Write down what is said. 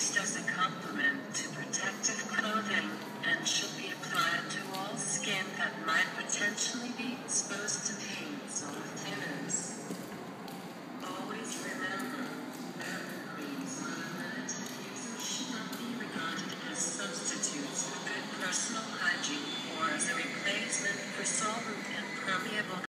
used as a complement to protective clothing and should be applied to all skin that might potentially be exposed to pain.